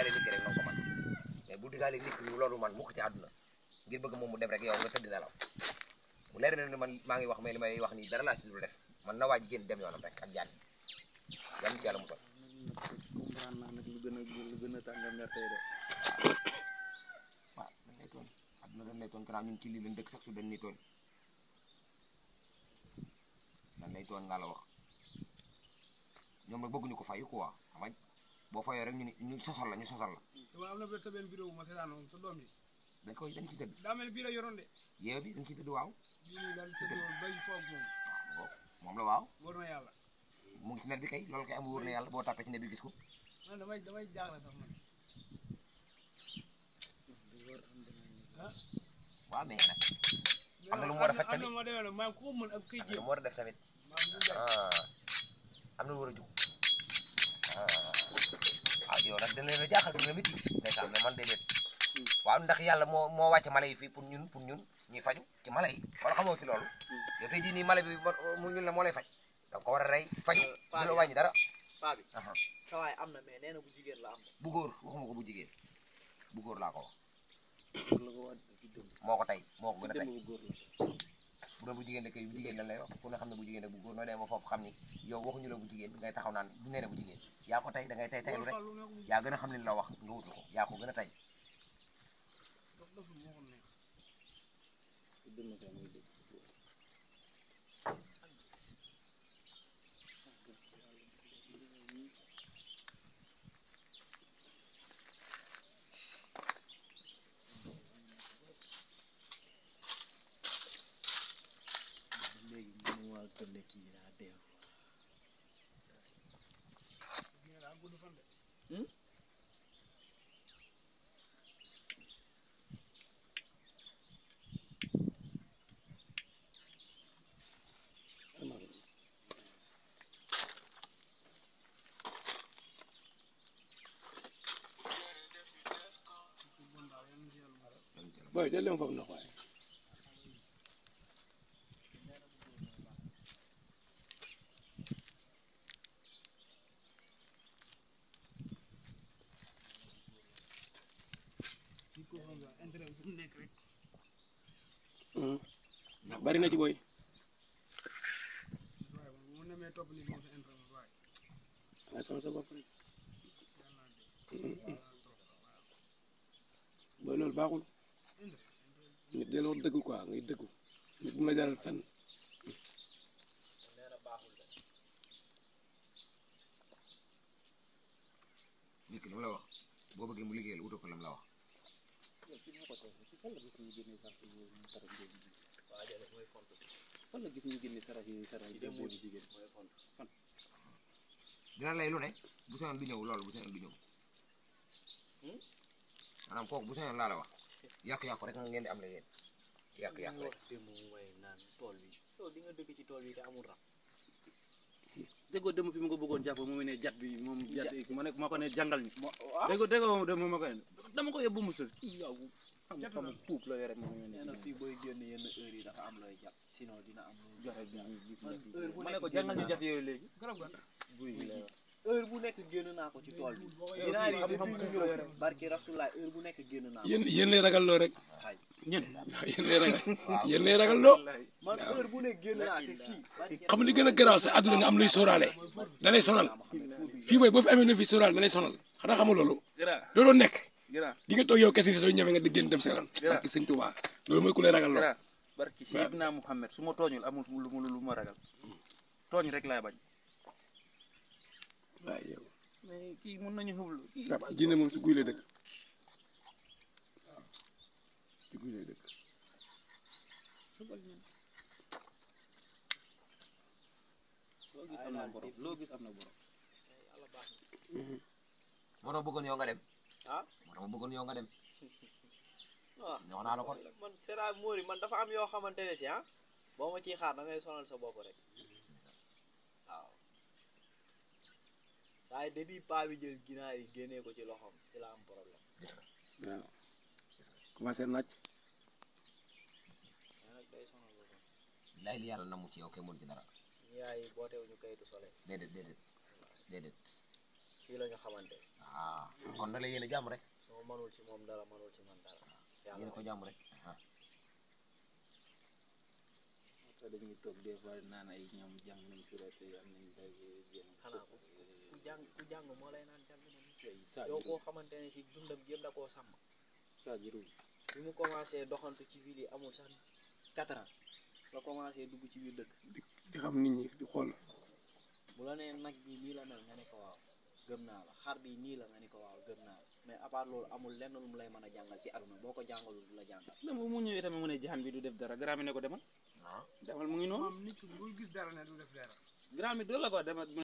digaale nit ki rek nanga ko man mais bu digaale nit ki loolu man mu ko ci àdduna ngir bëgg moom mu dem rek yow nga tëdd nelaw mu leer na ne man maa ngi wax mais li may wax nii dara laa ci dul def man na waa ji génn dem yoonam rek ak jaan yan ci yàlla musal comprendre naa nag lu gën a tàng mer tey de waaw dañ lay tooñ àdduna dañ lay tooñ kanaa ñun ci lii lañ dëkk sax su dañ ni tooñ dañ lay tooñ nga la wax ñoom nag bëgguñu ko fayu quoi xam nga boo fayoo rek ñu sosal la dama am na benn vidéo bu ma seetaanoon sa doom yi dañ ci tëdd daa mel ni bii la yoroon de yeew bi dañ ci tëdd waaw bii nii daal tëdd bay foog moom la waaw wóor na yàlla mu ngi ci net bi kay loolu kay am wóor na yàlla boo tàppee ci net bi gis ko man damay jaaxle sax man waaw mais nag am na lu mu war a fekk tamit am na ma demee nag maanaam ku ko mën ak këy am na lu mu war a def tamit am na lu war a jug waaw yow nag dañ leen a jaaxal dina métti ndeysaan mais man déedéet waaw ndax yàlla moo wàcce mala yi fii pour ñun ñuy faju ci mala yi wala xamoo ci loolu yow tey jii nii mala bi mu ñun la moo lay faj donc ko war a rey faju du la wàññi dara paa bi sa waay am na mais nee na bu jigéen la am bu góor waxuma ko bu jigéen bu góor laa ko wax la ko waat moo ko tey moo ko gën a tey bu góor la bu doon bu jigéen kay bu jigéen lan lay wax ku ne xam ne bu jigéen bu góor noo demee foofu xam ni yow waxuñu la bu jigéen ngay taxaw naan bu nee na bu jigéen yaa ko tey da ngay tey teylu rek yaa gën a xam li la wax nga wutu ko yaa ko gën a tey léegi mënu waa gën a kii daa dee boy jël leen foofu ndox waaye bari na ci boy waaye sama sa bopp rek boy loolu baaxul nit del wax dëgg quoi ngay dëggu nit bu la jaral fenn nit ki lu mu la wax boo bëggee mu liggéeyal wuto ko lam la wax fan la gis ñu génne sarax yi jigéen fan dina lay lu ne bu soñoon du ñëw loolu bu soñoon du ñëw maanaam kooku bu soñoon laa la wax yàqu-yàqu rek ngeen di am la yéen yàqu-yàqu rek démb mu may naan tool bi yow di nga dëkk ci tool bi te amul rab déggoo dem fi mu ko bëggoon jàpp mu ne jat bi moom jat ma ne ma ko ne jàngal ñu déggoo dem ma ko ne dama ko yóbbu mu sës kii yow xam puub la yore moom nee na fii booy génn yenn heure yi dafa am looy jàpp sinon dina am lu joxe bi ma ne ko jàngal ñu jat yooyu léegi buy heure bu nekk génn naa ko ci tool bi dinaa yi xam ku ñëw barki Rasulullah heure bu nekk génn naa ko yéen lay ragal loo rek xay ñen yéen lay ragal loo man heure bu nekk génn naa te fii xam li gën a garaaw sa àdduna nga am luy sóoraale da lay sonal fii mooy boo fi amee na fi sóoraale da lay sonal xanaa xamul loolu looloo nekk di nga toog yow kese soo ñëwee nga di génn dem sa yoon barki sëñ Tuubaa loolu mooy ku lay ragal loo barki Seydina Muhammad su ma tooñul amul lu ma ragal tooñ rek laay bañ waaye yow mais kii mën nañu xublu kii jinne moom si guy lay dëkk waaw si guy lay dëkk loo gis am na borom loo gis am na borom moo tax bëggoon yow nga dem ah moo tax bëggoon yow nga dem waaw ñoo naa la ko man Sera Mori man dafa am yoo xamante ne si boo ma ciy xaar da ngay sonal sa bopp rek waaw saa yi depuis paa bi jël ginaar yi génnee ko ci loxoom ci la am problème gis nga waaw commencé naaj mais nag day sonal boppam lay li yàlla namu ci yow kay mën ci dara ñu yaay bootewuñu kayitu soleil déedéet fii la ñu xamante kon na la yéene jàmm rek soo mënul ci moom dara mënul ci man dara yéene ko jàmm rek te dañuy toog des fois naan ay ñoom jàng nañ fi rek am nañ day jéem xanaa ko ku jàng moo lay naan jàng na yow koo xamante ne si dundam yëpp da koo sàmm sa jiru bi mu commencé doxantu ci ville yi amul sax 4 ans la commencé dugg ci biir dëkk di xam nit ñi di xool bu la nee nag bi nii la mel nga ne ko waaw gëm naa la xar bi nii la nga ne ko waaw gëm naa la mais à part loolu amul lenn lu mu lay mën a jàngal ci aduna boo ko jàngalul du la jàngal dama mu ñëwee tamit mu ne jaan bi du def dara grand bi ne ko demal demal mu ngi noonu maam nit ki bul gis dara ne du def dara grand bi doo la ko demal